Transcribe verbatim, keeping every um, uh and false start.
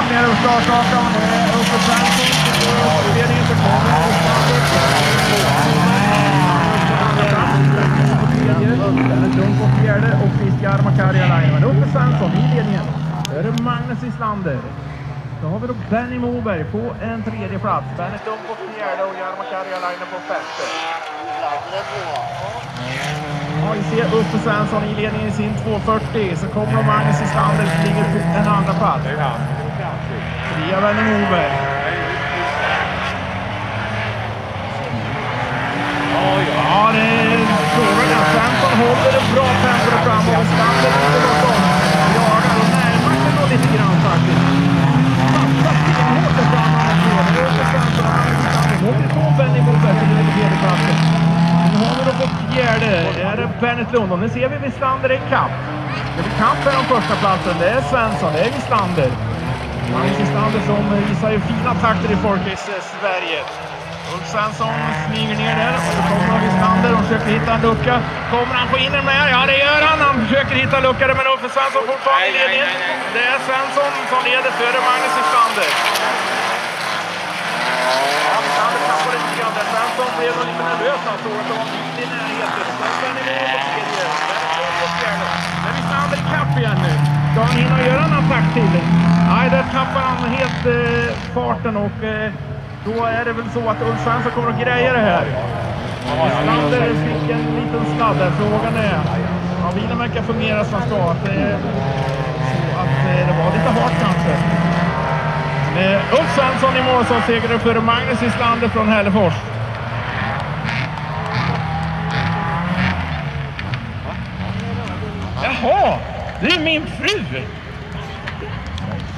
ner och startsakan. Uppe Svensson. Ledningen för Konrad. Ställer Dunk på fjärde och sist Jarmo Karjalainen. Men uppe Svensson i ledningen. Då är det Magnus Islander. Då har vi då Benny Moberg på en tredje plats. Benny Dunk på fjärde och Jarmo Karjalainen på femte. Ja, vi ser uppe Svensson i ledningen i sin två fyrtio. Så kommer Magnus Islander som ligger på en andra plats. Via Benny Moberg. Ja, det är frågan. Svensson håller det bra tempo fram och Islander inte bakom. Jagar och närmar sig då lite grann faktiskt. Fattar stenhårt är fram och två. Det är uppe Svensson och Magnus Islander. Nu åker på Benny Moberg till den tredje platsen. Nu har vi då på fjärde. Är det Bennett Lund. Och nu ser vi Wislander i kapp. Det är kapp är de första platsen. Det är Svensson. Det är Wislander. Magnus Islander som visar ju fina takter i Folkrace Sverige. Ulf Svensson smyger ner där och så kommer Wislander och försöker hitta en lucka. Kommer han få in den med? Ja, det gör han. Han försöker hitta en lucka men Ulf Svensson fortfarande i ledningen. Det är Svensson som leder före Magnus Wislander. Ja, Wislander tappar lite grann där. Svensson blev nog lite nervös. Han såg att det var en bil i närheten. Svensson är med på tredje. Men Wislander i kapp igen nu. Ska han hinna göra en attack till? Nej, där tappar han helt eh, farten och eh, då är det väl så att Ulf Svensson kommer att greja det här. Wislander fick en liten sladd där. Frågan är, ja, bilen verkar fungera som ska. Att det, är så att eh, det var lite hårt kanske. Eh, Ulf Svensson i mål som segrade för Magnus Wislander från Hällefors. Jaha, det är min fru!